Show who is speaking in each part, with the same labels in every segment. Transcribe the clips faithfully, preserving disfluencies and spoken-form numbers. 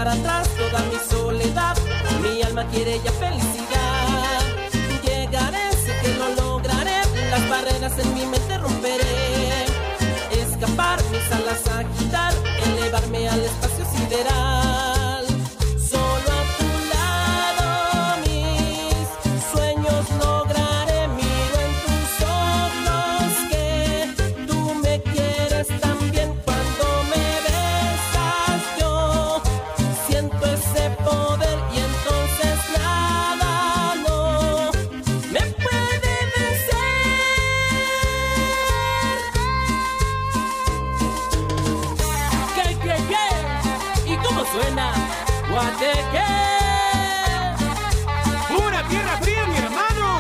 Speaker 1: dejar atrás toda mi soledad. Mi alma quiere ya felicidad. Llegaré, sé que lo lograré. Las barreras en mi mente romperé. Escapar, mis alas agitar, elevarme al espacio sideral. Solo a tu lado mis sueños lograré. Miro en tus ojos que tú me quieres también. Cuando me besas yo siento ese poder y entonces nada no me puede vencer. ¿Qué, qué, qué? ¿Y cómo suena? Guateque.
Speaker 2: ¡Pura tierra fría, mi hermano!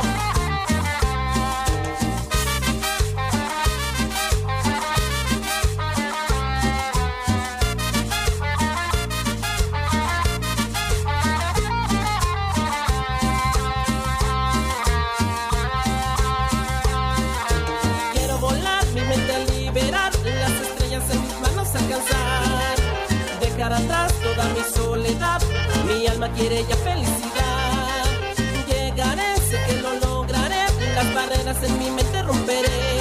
Speaker 1: Quiero volar, mi mente liberar, las estrellas en mis manos alcanzar. Dejar atrás toda mi soledad, mi alma quiere ya felicidad. Llegaré, sé que lo lograré, las barreras en mi mente romperé.